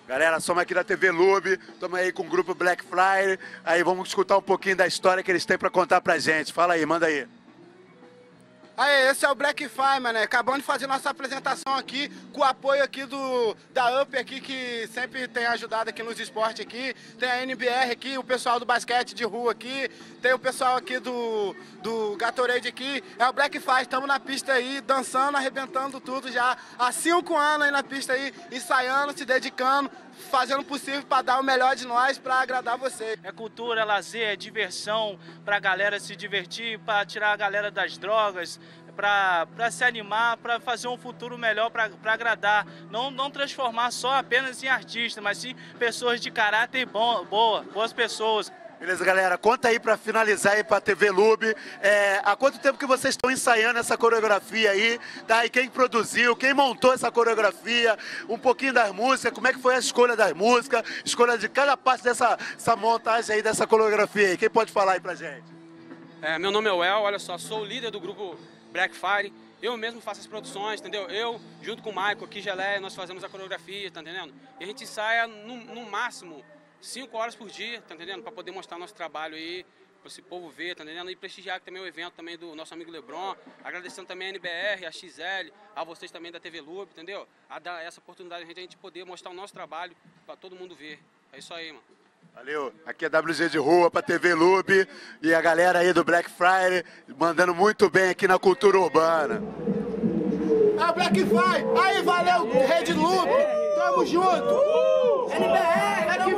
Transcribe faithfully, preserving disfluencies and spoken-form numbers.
Galera, somos aqui da T V Lube, estamos aí com o grupo Black Friday, aí vamos escutar um pouquinho da história que eles têm para contar pra gente. Fala aí, manda aí. Aí, esse é o Black Friday, mano. Acabamos de fazer nossa apresentação aqui, com o apoio aqui do, da Up aqui, que sempre tem ajudado aqui nos esportes aqui. Tem a N B R aqui, o pessoal do basquete de rua aqui. Tem o pessoal aqui do, do Gatorade aqui. É o Black Friday, estamos na pista aí, dançando, arrebentando tudo já. Há cinco anos aí na pista aí, ensaiando, se dedicando, fazendo o possível para dar o melhor de nós, para agradar vocês. É cultura, é lazer, é diversão, para a galera se divertir, para tirar a galera das drogas, para se animar, para fazer um futuro melhor, para agradar. Não, não transformar só apenas em artistas, mas sim pessoas de caráter bom, boa, boas pessoas. Beleza, galera, conta aí para finalizar aí para a T V Lube, é, há quanto tempo que vocês estão ensaiando essa coreografia aí, tá? E quem produziu, quem montou essa coreografia, um pouquinho das músicas, como é que foi a escolha das músicas, escolha de cada parte dessa essa montagem aí, dessa coreografia aí, quem pode falar aí pra gente? É, meu nome é Well, olha só, sou o líder do grupo Black Friday, eu mesmo faço as produções, entendeu? Eu, junto com o Michael aqui, Gelé, nós fazemos a coreografia, tá entendendo? E a gente ensaia no, no máximo cinco horas por dia, tá entendendo? Para poder mostrar nosso trabalho aí, para esse povo ver, tá entendendo? E prestigiar também o evento também do nosso amigo Lebron, agradecendo também a N B R, a X L, a vocês também da T V Lube, entendeu? A dar essa oportunidade a gente, a gente poder mostrar o nosso trabalho para todo mundo ver. É isso aí, mano. Valeu, aqui é W G de Rua para T V Lube e a galera aí do Black Friday mandando muito bem aqui na cultura urbana. É o Black Friday, aí valeu, Rede Lube, tamo junto! N B R,